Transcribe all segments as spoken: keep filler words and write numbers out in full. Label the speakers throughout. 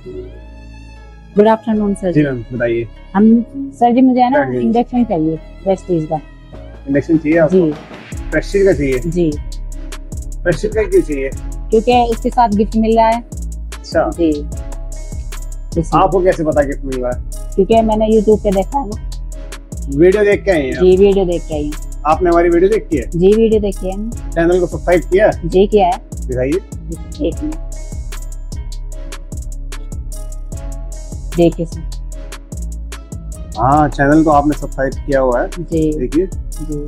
Speaker 1: Good afternoon sir
Speaker 2: ji ma'am बताइए।
Speaker 1: हम sir जी मुझे है ना इंडक्शन चाहिए प्रेस्टीज का।
Speaker 2: इंडक्शन चाहिए आपको?
Speaker 1: जी
Speaker 2: प्रेस्टीज का चाहिए?
Speaker 1: जी
Speaker 2: प्रेस्टीज का क्यों चाहिए?
Speaker 1: क्योंकि इसके साथ गिफ्ट मिल रहा है।
Speaker 2: अच्छा
Speaker 1: जी
Speaker 2: आपको कैसे पता गिफ्ट मिल रहा है?
Speaker 1: क्योंकि मैंने यूट्यूब पे देखा है ना।
Speaker 2: वीडियो देख के आई हैं?
Speaker 1: जी वीडियो देख के आई हूँ।
Speaker 2: आपने हमारी वीडियो देखी है?
Speaker 1: जी वीडियो देखी है।
Speaker 2: चैनल को सब्सक्राइब किया?
Speaker 1: जी किया है।
Speaker 2: दिखाइए।
Speaker 1: एक मिनट देखिए सर।
Speaker 2: हाँ चैनल को आपने सब्सक्राइब किया हुआ है।
Speaker 1: जी
Speaker 2: देखिए।
Speaker 1: जी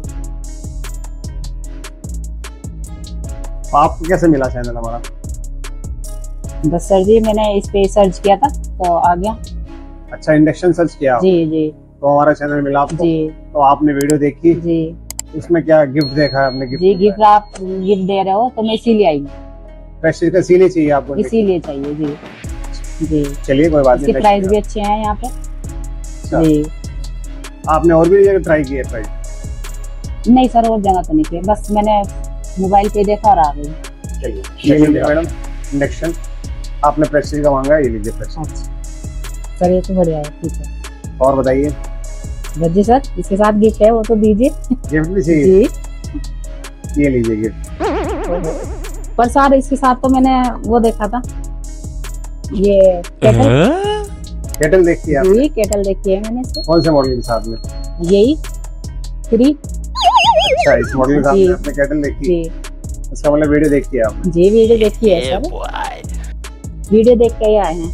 Speaker 2: आपको कैसे मिला चैनल हमारा?
Speaker 1: बस सर जी मैंने इस पे सर्च किया था तो आ गया।
Speaker 2: अच्छा इंडक्शन सर्च किया आप?
Speaker 1: जी जी
Speaker 2: तो हमारा चैनल मिला आपको?
Speaker 1: जी
Speaker 2: तो आपने वीडियो देखी?
Speaker 1: जी
Speaker 2: उसमें क्या गिफ्ट देखा है आपने? गिफ्ट
Speaker 1: जी गिफ्ट आप गिफ्ट दे रहे हो तो मैं इसीलिए आई हूँ।
Speaker 2: प्रेस्टीज का इसीलिए चाहिए आपको?
Speaker 1: इसीलिए चाहिए जी जी।
Speaker 2: चलिए कोई बात नहीं।
Speaker 1: इसके प्राइस भी अच्छे हैं यहाँ पे।
Speaker 2: अच्छा।
Speaker 1: जी
Speaker 2: आपने और भी जगह ट्राई किया प्राइस?
Speaker 1: नहीं सर और जगह तो नहीं किया, बस मैंने मोबाइल पे देखा और आ गई।
Speaker 2: चलिए ये लीजिए मैडम इंडक्शन। आपने प्रेस्टीज का मांगा है, ये लीजिए प्रेस्टीज।
Speaker 1: अच्छा सर ये तो बढ़िया है। ठीक है
Speaker 2: और बताइए।
Speaker 1: बस जी सर इसके साथ गिफ्ट है वो तो दीजिए।
Speaker 2: गिफ्ट भी चाहिए?
Speaker 1: जी
Speaker 2: ये लीजिए गिफ्ट।
Speaker 1: पर सर इसके साथ तो मैंने वो देखा था ये केटल।
Speaker 2: केटल देखी है आपने?
Speaker 1: जी केटल देखी है मैंने इसको।
Speaker 2: कौन से मॉडल के साथ में?
Speaker 1: यही थ्री।
Speaker 2: अच्छा इस मॉडल के साथ में आपने केटल देखी?
Speaker 1: जी
Speaker 2: इसका मतलब वीडियो देखी है आपने?
Speaker 1: जी वीडियो देखी है सर। वीडियो देख के ही आए हैं।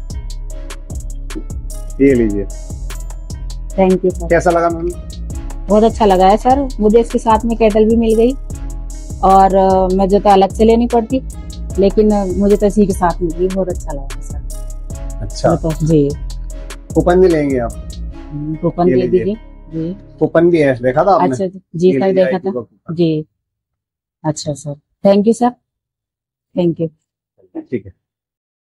Speaker 2: ये लीजिए।
Speaker 1: Thank you sir.
Speaker 2: कैसा लगा मैम?
Speaker 1: बहुत अच्छा लगा है सर। मुझे इसके साथ में केटल भी मिल गई और uh, मुझे तो अलग से लेनी पड़ती लेकिन uh, मुझे तो इसी के साथ मिल गई। बहुत अच्छा लगा सर।
Speaker 2: अच्छा
Speaker 1: तो जी
Speaker 2: कूपन भी लेंगे आप?
Speaker 1: कूपन दे दीजिए। जी
Speaker 2: कूपन भी है, देखा था आपने?
Speaker 1: अच्छा जी सर देखा था जी। अच्छा sir thank you sir. Thank you.
Speaker 2: ठीक है।